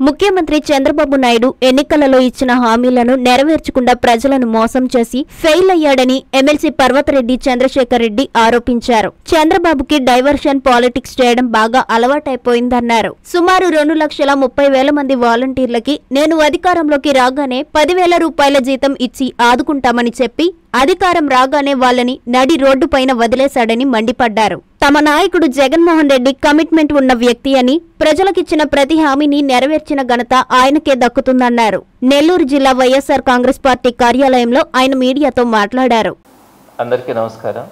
ముఖ్యమంత్రి చంద్రబాబు నాయుడు ఎన్నికలలో ఇచ్చిన హామీలను నెరవేర్చకుండా ప్రజలను మోసం చేసి ఫెయిల్ అయ్యాడని ఎమ్మెల్సీ పర్వతరెడ్డి చంద్రశేఖర్ రెడ్డి ఆరోపించారు. చంద్రబాబుకి డైవర్షన్ పాలిటిక్స్ చేయడం బాగా అలవాటైపోయిందన్నారు. సుమారు 2,30,000 మంది వాలంటీర్లకి నేను అధికారంలోకి రాగానే 10,000 రూపాయల జీతం ఇచ్చి ఆదుకుంటామని చెప్పి అధికారం రాగానే వాళ్ళని నడి రోడ్డు పైన వదిలేశాడని మండిపడ్డారు. తమ నాయకుడు జగన్మోహన్ రెడ్డి కమిట్మెంట్ ఉన్న వ్యక్తి అని, ప్రజలకిచ్చిన ప్రతి హామీని నెరవేర్చిన ఘనత ఆయనకే దక్కుతుందన్నారు. నెల్లూరు జిల్లా వైఎస్ఆర్ కాంగ్రెస్ పార్టీ కార్యాలయంలో ఆయన మీడియాతో మాట్లాడారు. అందరికీ నమస్కారం.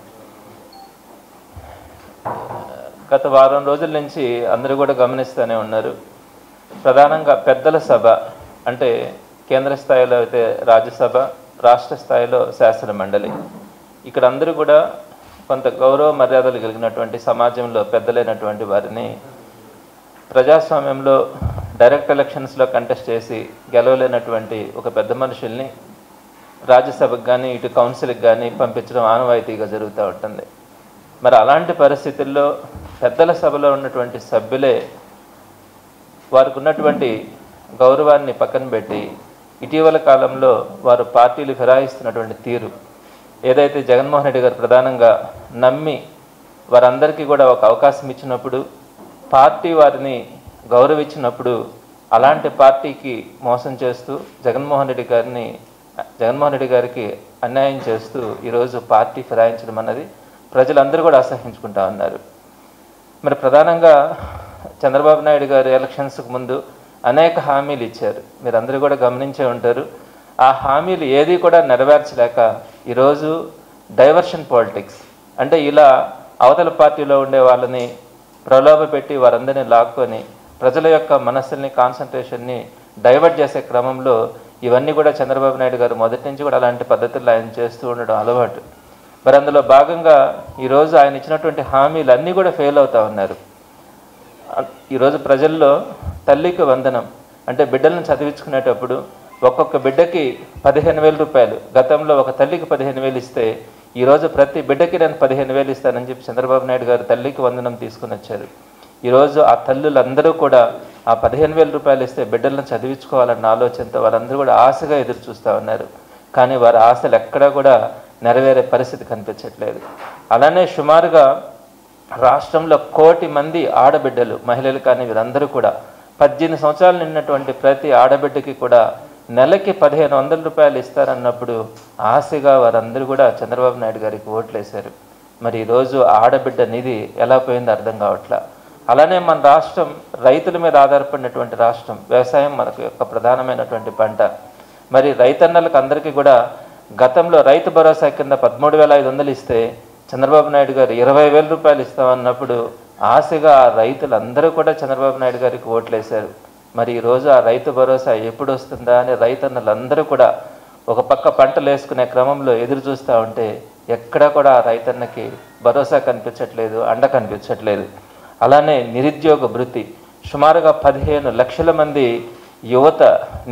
గత వారం రోజుల నుంచి అందరూ కూడా గమనిస్తూనే ఉన్నారు. ప్రధానంగా పెద్దల సభ అంటే కేంద్ర స్థాయిలో అయితే రాజ్యసభ, రాష్ట్ర స్థాయిలో శాసన మండలి, ఇక్కడ అందరూ కూడా కొంత గౌరవ మర్యాదలు కలిగినటువంటి సమాజంలో పెద్దలైనటువంటి వారిని ప్రజాస్వామ్యంలో డైరెక్ట్ ఎలక్షన్స్లో కంటెస్ట్ చేసి గెలవలేనటువంటి ఒక పెద్ద మనుషుల్ని రాజ్యసభకు కానీ ఇటు కౌన్సిల్కి కానీ పంపించడం ఆనవాయితీగా జరుగుతూ ఉంటుంది. మరి అలాంటి పరిస్థితుల్లో పెద్దల సభలో ఉన్నటువంటి సభ్యులే వారికి ఉన్నటువంటి గౌరవాన్ని పక్కన పెట్టి ఇటీవల కాలంలో వారు పార్టీలు ఫిరాయిస్తున్నటువంటి తీరు ఏదైతే జగన్మోహన్ రెడ్డి గారు ప్రధానంగా నమ్మి వారందరికీ కూడా ఒక అవకాశం ఇచ్చినప్పుడు, పార్టీ వారిని గౌరవించినప్పుడు అలాంటి పార్టీకి మోసం చేస్తూ జగన్మోహన్ రెడ్డి గారికి అన్యాయం చేస్తూ ఈరోజు పార్టీ ఫిరాయించడం అన్నది ప్రజలందరూ కూడా అసహించుకుంటా ఉన్నారు. మరి ప్రధానంగా చంద్రబాబు నాయుడు గారు ఎలక్షన్స్కు ముందు అనేక హామీలు ఇచ్చారు. మీరందరూ కూడా గమనించే ఉంటారు. ఆ హామీలు ఏది కూడా నెరవేర్చలేక ఈరోజు డైవర్షన్ పాలిటిక్స్ అంటే ఇలా అవతల పార్టీలో ఉండే వాళ్ళని ప్రలోభ పెట్టి వారందరినీ లాక్కొని ప్రజల యొక్క మనస్సుల్ని, కాన్సన్ట్రేషన్ని డైవర్ట్ చేసే క్రమంలో ఇవన్నీ కూడా చంద్రబాబు నాయుడు గారు మొదటి నుంచి కూడా అలాంటి పద్ధతుల్లో ఆయన చేస్తూ ఉండడం అలవాటు. మరి అందులో భాగంగా ఈరోజు ఆయన ఇచ్చినటువంటి హామీలు అన్నీ కూడా ఫెయిల్ అవుతూ ఉన్నారు. ఈరోజు ప్రజల్లో తల్లికి వందనం అంటే బిడ్డలను చదివించుకునేటప్పుడు ఒక్కొక్క బిడ్డకి 15,000 రూపాయలు, గతంలో ఒక తల్లికి 15,000 ఇస్తే ఈరోజు ప్రతి బిడ్డకి నేను 15,000 ఇస్తానని చెప్పి చంద్రబాబు నాయుడు గారు తల్లికి వందనం తీసుకుని వచ్చారు. ఈరోజు ఆ తల్లులందరూ కూడా ఆ 15,000 రూపాయలు ఇస్తే బిడ్డలను చదివించుకోవాలన్న ఆలోచనతో వారందరూ కూడా ఆశగా ఎదురు చూస్తూ ఉన్నారు. కానీ వారి ఆశలు ఎక్కడా కూడా నెరవేరే పరిస్థితి కనిపించట్లేదు. అలానే సుమారుగా రాష్ట్రంలో 1 కోటి మంది ఆడబిడ్డలు, మహిళలు కానీ వీరందరూ కూడా 18 సంవత్సరాలు నిన్నటువంటి ప్రతి ఆడబిడ్డకి కూడా నెలకి 1,500 రూపాయలు ఇస్తారన్నప్పుడు ఆశగా వారందరూ కూడా చంద్రబాబు నాయుడు గారికి ఓట్లు వేశారు. మరి ఈరోజు ఆడబిడ్డ నిధి ఎలా పోయిందో అర్థం కావట్లా. అలానే మన రాష్ట్రం రైతుల మీద ఆధారపడినటువంటి రాష్ట్రం, వ్యవసాయం మనకు యొక్క ప్రధానమైనటువంటి పంట. మరి రైతన్నలకు అందరికీ కూడా గతంలో రైతు భరోసా కింద 13,500 ఇస్తే చంద్రబాబు నాయుడు గారు 20,000 రూపాయలు ఇస్తామన్నప్పుడు ఆశగా రైతులందరూ కూడా చంద్రబాబు నాయుడు గారికి ఓట్లు వేశారు. మరి ఈరోజు ఆ రైతు భరోసా ఎప్పుడు వస్తుందా అని రైతన్నలందరూ కూడా ఒక పక్క పంటలు వేసుకునే క్రమంలో ఎదురు చూస్తూ ఉంటే ఎక్కడా కూడా ఆ రైతన్నకి భరోసా కనిపించట్లేదు, అండ కనిపించట్లేదు. అలానే నిరుద్యోగ భృతి సుమారుగా 15 లక్షల మంది యువత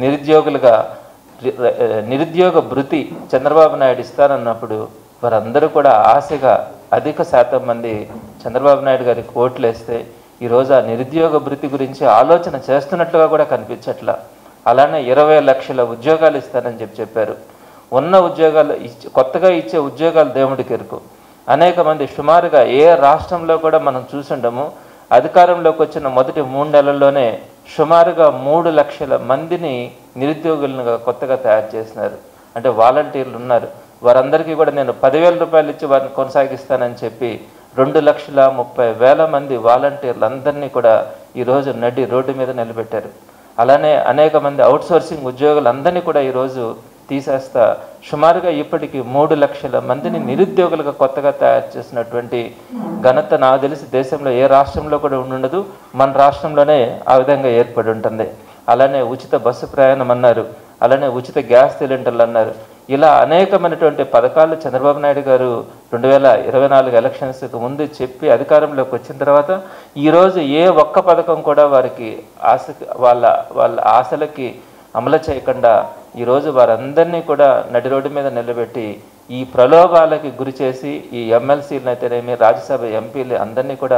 నిరుద్యోగ భృతి చంద్రబాబు నాయుడు ఇస్తారన్నప్పుడు వారందరూ కూడా ఆశగా అధిక శాతం మంది చంద్రబాబు నాయుడు గారికి ఓట్లు వేస్తే ఈరోజు ఆ నిరుద్యోగ భృతి గురించి ఆలోచన చేస్తున్నట్లుగా కూడా కనిపించట్లా. అలానే 20 లక్షల ఉద్యోగాలు ఇస్తానని చెప్పారు. ఉన్న ఉద్యోగాలు కొత్తగా ఇచ్చే ఉద్యోగాలు దేవుడికి ఎరుకు. అనేక మంది సుమారుగా ఏ రాష్ట్రంలో కూడా మనం చూసుండము. అధికారంలోకి వచ్చిన మొదటి 3 నెలల్లోనే సుమారుగా 3 లక్షల మందిని నిరుద్యోగులను కొత్తగా తయారు చేసినారు. అంటే వాలంటీర్లు ఉన్నారు. వారందరికీ కూడా నేను 10,000 రూపాయలు ఇచ్చి వారిని కొనసాగిస్తానని చెప్పి 2,30,000 మంది వాలంటీర్లందరినీ కూడా ఈరోజు నడి రోడ్డు మీద నిలబెట్టారు. అలానే అనేక మంది అవుట్సోర్సింగ్ ఉద్యోగులందరినీ కూడా ఈరోజు తీసేస్తా సుమారుగా ఇప్పటికీ 3 లక్షల మందిని నిరుద్యోగులుగా కొత్తగా తయారు చేసినటువంటి ఘనత నాకు తెలిసి దేశంలో ఏ రాష్ట్రంలో కూడా ఉండదు. మన రాష్ట్రంలోనే ఆ విధంగా ఏర్పడి ఉంటుంది. అలానే ఉచిత బస్సు ప్రయాణం అన్నారు. అలానే ఉచిత గ్యాస్ సిలిండర్లు అన్నారు. ఇలా అనేకమైనటువంటి పథకాలు చంద్రబాబు నాయుడు గారు 2024 ఎలక్షన్స్కి ముందు చెప్పి అధికారంలోకి వచ్చిన తర్వాత ఈరోజు ఏ ఒక్క పథకం కూడా వారికి వాళ్ళ ఆశలకి అమలు చేయకుండా ఈరోజు వారందరినీ కూడా నడి రోడ్డు మీద నిలబెట్టి ఈ ప్రలోభాలకి గురి చేసి ఈ ఎమ్మెల్సీలను అయితేనేమి రాజ్యసభ ఎంపీలు అందరినీ కూడా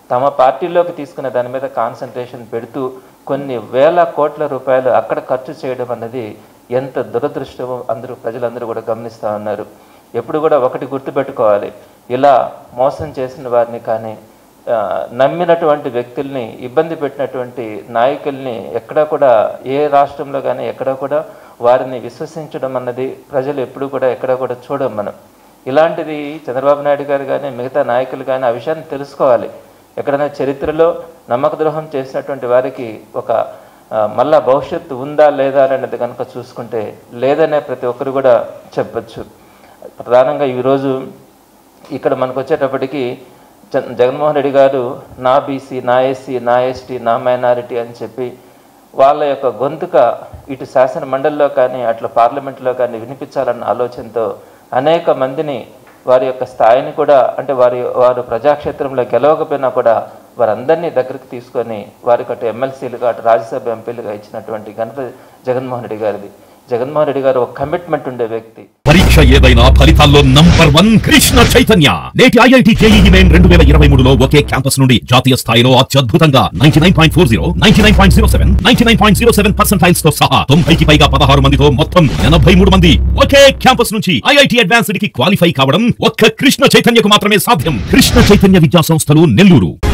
తమ పార్టీలోకి తీసుకునే దాని మీద కాన్సన్ట్రేషన్ పెడుతూ కొన్ని వేల కోట్ల రూపాయలు అక్కడ ఖర్చు చేయడం అన్నది ఎంత దురదృష్టమో ప్రజలందరూ కూడా గమనిస్తూ ఉన్నారు. ఎప్పుడు కూడా ఒకటి గుర్తుపెట్టుకోవాలి, ఇలా మోసం చేసిన వారిని కానీ నమ్మినటువంటి వ్యక్తుల్ని ఇబ్బంది పెట్టినటువంటి నాయకుల్ని ఎక్కడా కూడా ఏ రాష్ట్రంలో కానీ ఎక్కడా కూడా వారిని విశ్వసించడం అన్నది ప్రజలు ఎప్పుడు కూడా ఎక్కడా కూడా చూడం మనం. ఇలాంటిది చంద్రబాబు నాయుడు గారు కానీ మిగతా నాయకులు కానీ ఆ విషయాన్ని తెలుసుకోవాలి. ఎక్కడైనా చరిత్రలో నమ్మక ద్రోహం చేసినటువంటి వారికి ఒక మళ్ళా భవిష్యత్తు ఉందా లేదా అనేది కనుక చూసుకుంటే లేదనే ప్రతి ఒక్కరు కూడా చెప్పచ్చు. ప్రధానంగా ఈరోజు ఇక్కడ మనకు వచ్చేటప్పటికి జగన్మోహన్ రెడ్డి గారు నా బీసీ, నా ఎస్సీ, నా ఎస్టీ, నా మైనారిటీ అని చెప్పి వాళ్ళ యొక్క గొంతుక ఇటు శాసన మండలిలో కానీ అట్లా పార్లమెంట్లో కానీ వినిపించాలన్న ఆలోచనతో అనేక మందిని వారి యొక్క స్థాయిని కూడా అంటే వారు ప్రజాక్షేత్రంలో గెలవకపోయినా కూడా వారందరినీ దగ్గరికి తీసుకొని వారికి అటు ఎమ్మెల్సీలుగా అటు రాజ్యసభ ఎంపీలుగా ఇచ్చినటువంటి ఘనత జగన్మోహన్ రెడ్డి గారిది. జగన్మోహన్ రెడ్డి గారు ఒక కమిట్మెంట్ ఉండే వ్యక్తి. పరీక్ష ఏదైనా ఫలితాల్లో నంబర్ 1 కృష్ణ చైతన్య. నేటి IIT JEE మెయిన్ 2023లో ఒకే క్యాంపస్ నుండి జాతీయ స్థాయిలో అత్యద్భుతంగా 99.40, 99.07, 99.07% తో సహా 90కి పైగా 16 మందితో మొత్తం 83 మంది ఒకే క్యాంపస్ నుంచి IIT అడ్వాన్స్డ్ కి క్వాలిఫై కావడం ఒక్క కృష్ణ చైతన్యకు మాత్రమే సాధ్యం. కృష్ణ చైతన్య విద్యా సంస్థలు, నెల్లూరు.